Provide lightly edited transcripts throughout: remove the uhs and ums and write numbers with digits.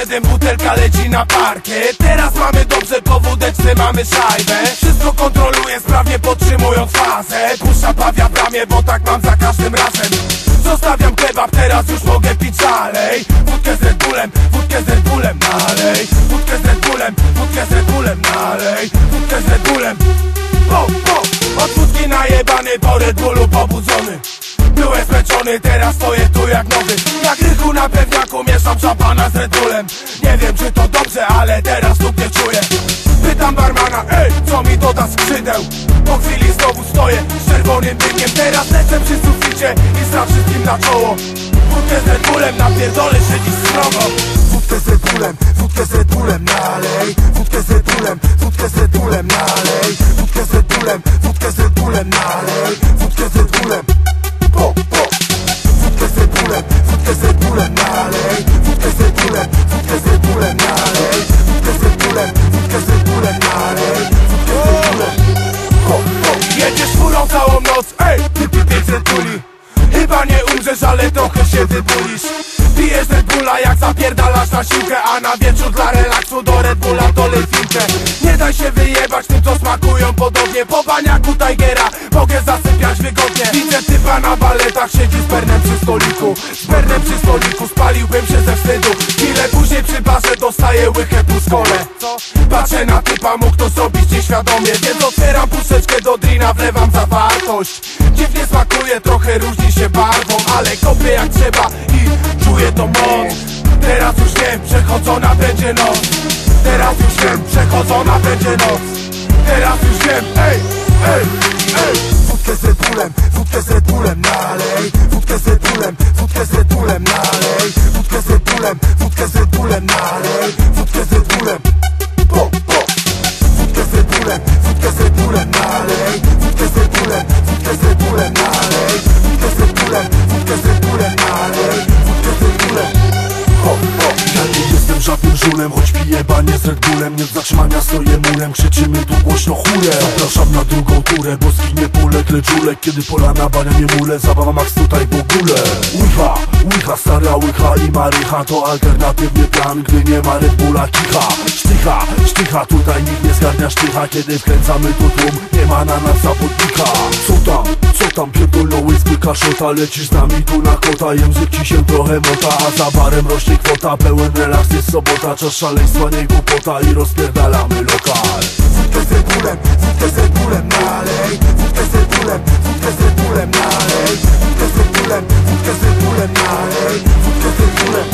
7, butelka leci na parkiet. Teraz mamy dobrze, po wódeczce mamy szajbę. Wszystko kontroluję, sprawnie podtrzymując fazę. Puszcza pawia w ramię, bo tak mam za każdym razem. Zostawiam kebab, teraz już mogę pić dalej. Wódkę z Red Bullem, wódkę z Red Bullem, nalej. Wódkę z Red Bullem, wódkę z Red Bullem, nalej. Wódkę z Red Bullem. Od wódki najebany, po Red Bullu pobudzony. Byłem zmęczony, teraz stoję tu jak nowy. Jak rychu na pewniaku mieszam szampana z Red Bullem. Nie wiem czy to dobrze, ale teraz tu nie czuję. Pytam barmana, ej, co mi doda skrzydeł? Po chwili znowu stoję z czerwonym dynkiem. Teraz lecę przy suficie i za wszystkim na czoło. Wódkę z Red Bullem, napierdolę siedzisz srogo. Wódkę z Red Bullem, wódkę z Red Bullem, nalej. Wódkę z Red Bullem, wódkę z Red Bullem, nalej. Wódkę z Red Bullem, wódkę z Red Bullem, nalej. Wódkę z Red Bullem. Wódkę z Red Bullem, wódkę z Red Bullem, nalej. Wódkę z Red Bullem, wódkę z Red Bullem, nalej. Wódkę z Red Bullem, wódkę z Red Bullem, nalej. Wódkę z Red Bullem. Jedziesz furą całą noc, ej, ty 500 Bulli. Chyba nie umrzesz, ale trochę się wybulisz. Pijesz Red Bulla jak zapierdalasz na siłkę, a na wieczór dla relaksu do Red Bulla dolej filkę. Nie daj się wyjebać tym, co smakują podobnie. Po baniaku Tigera mogę zasypiać wygodnie. Widzę typa na baletach, siedzi z pernem przy stoliku. Z pernem przy stoliku, spaliłbym się ze wstydu. Chwilę później przy barze dostaję łychę puskole. Patrzę na typa, mógł to zrobić nieświadomie. Więc otwieram puszeczkę do drina, wlewam zawartość. Dziwnie smakuje, trochę różni się barwą, ale kopię jak trzeba i czuję to moc. Teraz już wiem, przechodzona będzie noc. Teraz już wiem, przechodzona będzie noc. Teraz już wiem, ej, ej, ej. Wódkę z Red Bullem, wódkę z Red Bullem, nalej. Wódkę z Red Bullem, wódkę z Red Bullem, nalej. Wódkę z Red Bullem, wódkę z Red Bullem, nalej. Wódkę z Red Bullem. Wódkę z Red Bullem, wódkę z Red Bullem, nalej. Wódkę z Red Bullem, wódkę z Red Bullem, nalej. Wódkę z Red Bullem, wódkę z Red Bullem, nalej. Wódkę z Red Bullem. Ja nie jestem żadnym żulem, choć piję banie z Red Bullem. Nie zatrzymania, stoję murem, krzyczymy tu głośno chórę. Zapraszam na drugą turę, bo skinie polek, lecz żulek. Kiedy pola na bania nie mule, zabawa max tutaj w ogóle. Łycha, stara łycha i marycha to alternatywny plan, gdy nie ma Red Bulla kicha. Sztycha, tutaj nikt nie zgarnia sztycha. Kiedy wkręcamy tu tłum, nie ma na nas zawodnika. Co tam, pierdoloły zbyka szota. Lecisz z nami tu na kota, język ci się trochę mota. A za barem rośnie kwota, pełen relaks, jest sobota. Czas szaleństwa, nie głupota i rozpierdalamy lokal. Wódkę z Red Bullem, wódkę z Red Bullem, nalej. Wódkę z Red Bullem, wódkę z Red Bullem, nalej. Wódkę z Red Bullem, wódkę z Red Bullem, nalej. Wódkę z Red Bullem.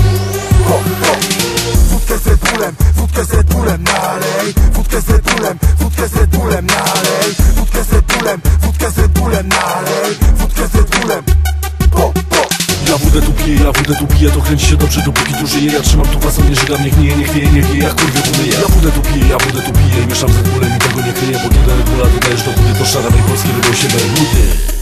Wódkę z Red Bullem, wódkę z Red Bullem, nalej. Wódkę z Red Bullem, wódkę z Red Bullem, nalej. Wódkę z Red Bullem, wódkę z Red Bullem, nalej. Wódkę z Red Bullem. Ja wódę tu piję, to kręci się dobrze dopóki tu żyję. Ja trzymam tu was, nie żygam, niech nie wieje, jak kurwie umyję. Ja wódę tu piję, mieszam z Red Bullem i tego nie kryję. Bo kiedy Red Bulla dodajesz do wody, to szarawej polskiej robią się bermudy.